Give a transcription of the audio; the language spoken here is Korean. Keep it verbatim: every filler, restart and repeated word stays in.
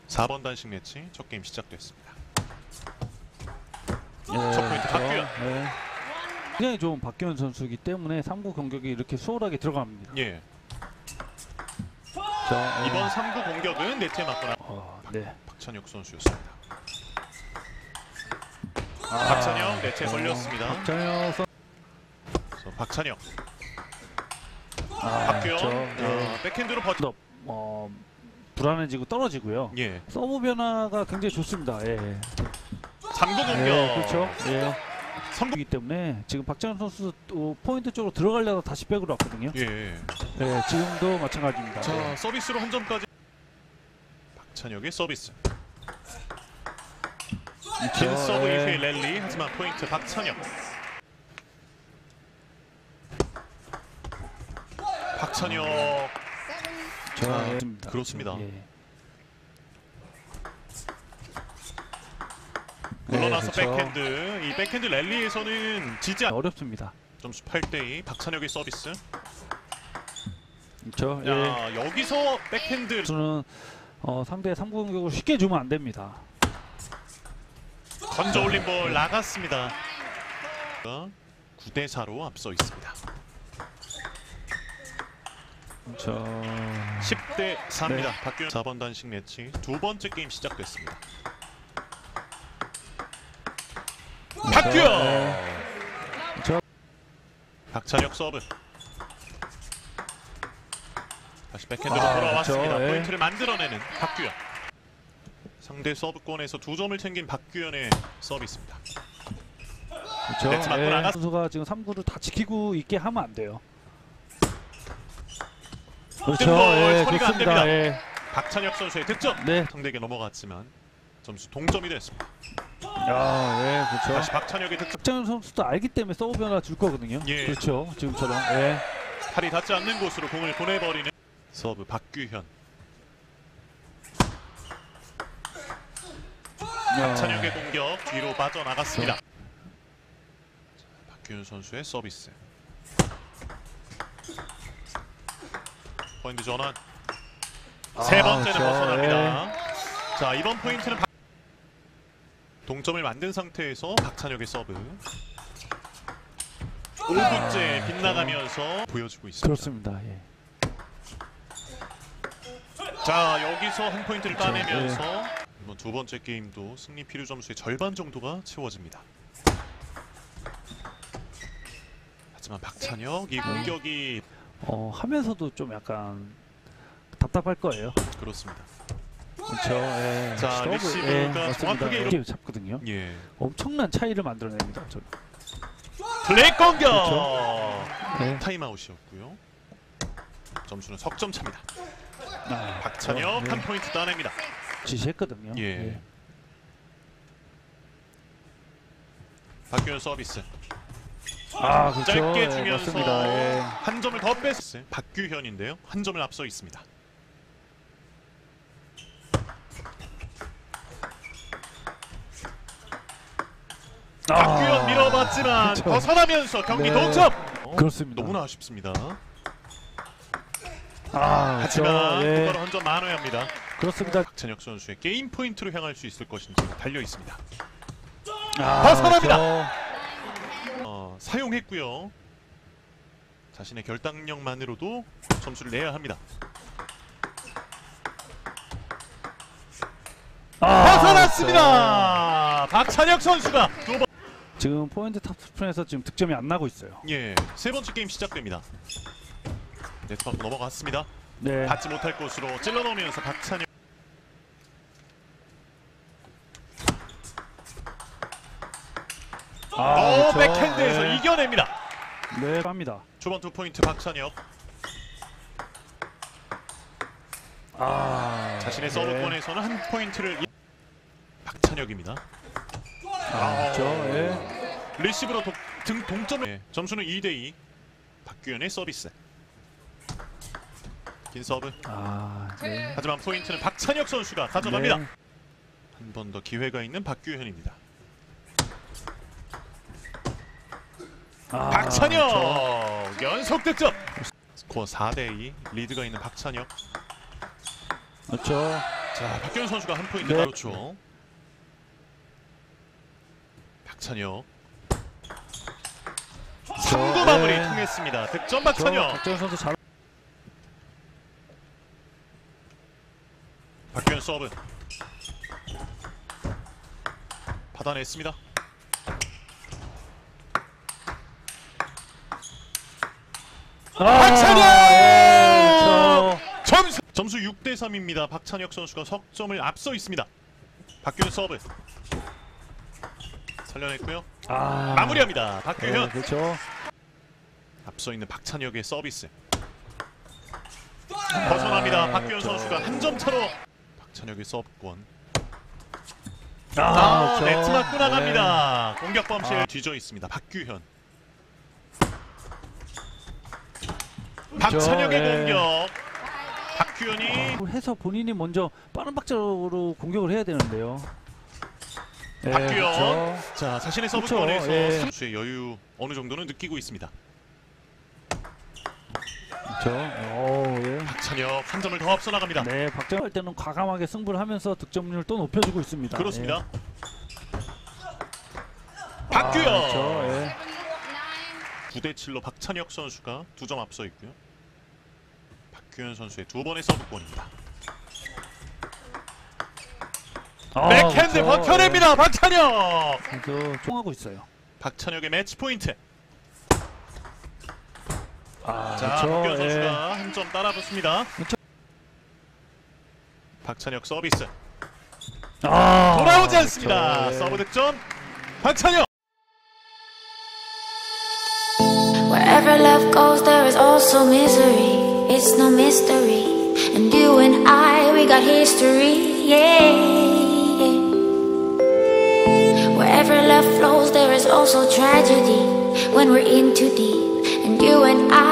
사 번 단식 매치 첫 게임 시작됐습니다. 예, 첫 포인트 박규현. 예. 굉장히 좋은 박규현 선수이기 때문에 삼 구 공격이 이렇게 수월하게 들어갑니다. 예. 자, 이번 예. 삼 구 공격은 네트에 맞고 나 어, 네. 박찬혁 선수였습니다. 아, 박찬혁 네트에 어, 걸렸습니다. 박찬혁 선. 그래서 박찬혁, 아, 박규현 저, 아, 예. 백핸드로 버티. 더, 어, 불안해지고 떨어지고요. 예. 서브 변화가 굉장히 좋습니다. 예. 삼 구 공격. 예, 그렇죠. 예. 삼 구. 이기 때문에 지금 박찬혁 선수 또 포인트 쪽으로 들어가려다 다시 백으로 왔거든요. 예. 예, 지금도 마찬가지입니다. 자, 예. 서비스로 한 점까지. 박찬혁의 서비스. 긴 서브 예. 이후의 랠리. 하지만 포인트 박찬혁. 박찬혁. 자, 아, 예. 그렇습니다. 예. 물러나서 네, 그렇죠. 백핸드. 이 백핸드 랠리에서는 지지 않... 어렵습니다. 점수 팔 대 이. 박찬혁의 서비스. 그렇죠. 예. 야, 여기서 백핸드. 선수는 어, 상대 삼 구 공격을 쉽게 주면 안 됩니다. 던져 올린 볼 나갔습니다. 구 대 사로 앞서 있습니다. 그렇죠. 십 대 사입니다. 네. 박규현 사 번 단식 매치 두 번째 게임 시작됐습니다. 박규현! 네. 그렇죠. 박찬혁 서브. 다시 백핸드로 아, 돌아왔습니다. 그렇죠. 예. 포인트를 만들어내는 박규현. 상대 서브권에서 두 점을 챙긴 박규현의 서비스입니다. 그렇죠. 네트 맞고 예. 나갔- 선수가 지금 삼 구를 다 지키고 있게 하면 안 돼요. 그렇죠. 뜬 볼, 예, 처리가 안 좋습니다. 됩니다. 예. 박찬혁 선수의 득점. 네. 상대에게 넘어갔지만 점수 동점이 됐습니다. 아, 예, 그렇죠. 다시 박찬혁의 득점. 박찬현 선수도 알기 때문에 서브 변화 줄 거거든요. 예. 그렇죠. 지금처럼. 예. 팔이 닿지 않는 곳으로 공을 보내버리는 서브 박규현. 박찬혁의 공격 뒤로 빠져나갔습니다. 자, 박규현 선수의 서비스. 포인트 전환. 세 아, 번째는 그렇죠. 벗어납니다. 자, 이번 포인트는 박... 동점을 만든 상태에서 박찬혁의 서브. 오 분째 빗나가면서 보여주고 있습니다. 그렇습니다. 예. 자, 여기서 한 포인트를 그렇죠. 따내면서 이번 두 번째 게임도 승리 필요 점수의 절반 정도가 채워집니다. 하지만 박찬혁 이 공격이 어, 하면서도 좀 약간 답답할 거예요. 그렇습니다. 그렇죠. 예. 자, 서브, 리시브가 예, 맞습니다. 정확하게 이렇게 잡거든요. 예. 엄청난 차이를 만들어냅니다. 저. 블랙 공격. 그렇죠. 네. 타임아웃이었고요. 점수는 석점 차입니다. 아, 박찬혁 네. 한 포인트 따냅니다. 지시했거든요. 예. 예. 박규현 서비스. 아, 그렇죠. 짧게 예, 주면서 맞습니다. 예. 한 점을 더 뺐어요. 박규현인데요. 한 점을 앞서 있습니다. 박규현 아, 밀어봤지만 그렇죠. 벗어나면서 경기 네. 동점. 그렇습니다. 너무나 아쉽습니다. 아, 하지만 그렇죠. 예. 곧바로 한 점 만회합니다. 그렇습니다. 박찬혁 선수의 게임 포인트로 향할 수 있을 것인지 달려 있습니다. 아, 벗어납니다. 그렇죠. 어, 사용했고요. 자신의 결단력만으로도 점수를 내야 합니다. 아, 벗어났습니다. 박찬혁 선수가 두 번. 지금 포인트 탑스프에서 지금 득점이 안 나고 있어요. 예, 세 번째 게임 시작됩니다. 네트 밖으로 넘어갔습니다. 네. 받지 못할 곳으로 찔러 넣으면서 박찬혁. 아, 오, 그렇죠. 백핸드에서 네. 이겨냅니다. 네, 갑니다. 초반 두 포인트 박찬혁. 아, 자신의 네. 서브권에서는 한 포인트를 이... 박찬혁입니다. 아, 그렇죠. 예. 리시브로 도, 등 동점을. 네, 점수는 이 대 이. 박규현의 서비스. 긴 서브. 아, 네. 하지만 포인트는 박찬혁 선수가 가져갑니다. 네. 한 번 더 기회가 있는 박규현입니다. 아, 박찬혁 그렇죠. 연속 득점. 스코어 사 대 이 리드가 있는 박찬혁. 그렇죠. 자, 박규현 선수가 한 포인트 네. 그렇죠. 박찬혁 삼 구 마무리 네. 통했습니다. 득점 저 박찬혁. 박재현 선수 잘. 박규현 서브 받아냈습니다. 박찬혁! 예, 그렇죠. 점수 점수 육 대 삼입니다. 박찬혁 선수가 석점을 앞서 있습니다. 박규현 서브 살려냈고요. 아, 마무리합니다. 네, 박규현. 그렇죠. 앞서 있는 박찬혁의 서비스 벗어납니다. 아, 박규현 그렇죠. 선수가 한 점 차로 박찬혁의 서브권. 아, 아, 그렇죠. 네트 맞고 나갑니다. 공격 범실 아. 뒤져 있습니다. 박규현. 박찬혁의 네. 공격. 박규현이 네. 해서 본인이 먼저 빠른 박자로 공격을 해야 되는데요. 네, 박규현. 그렇죠. 자, 자신의 그렇죠. 서브권에서 예. 선수의 여유 어느 정도는 느끼고 있습니다. 그렇죠. 오, 예. 박찬혁 한 점을 더 앞서 나갑니다. 네, 박재현 할 때는 과감하게 승부를 하면서 득점률 또 높여주고 있습니다. 그렇습니다. 예. 박규현. 아, 그렇죠. 예. 구 대 칠로 박찬혁 선수가 두 점 앞서 있고요. 박규현 선수의 두 번의 서브권입니다. 아, 백핸드 그렇죠. 버텨냅니다. 박찬혁. 예. 그래서 총하고 있어요. 박찬혁의 매치 포인트. 아, 자, 그렇죠. 박규현 예. 선수가 한 점 따라붙습니다. 그렇죠. 박찬혁 서비스 아, 돌아오지 않습니다. 그렇죠. 예. 서브 득점 박찬혁. Wherever love goes, there is also misery. It's no mystery. And you and I, we got history. Yeah. Wherever love flows, there is also tragedy. When we're in too deep. And you and I.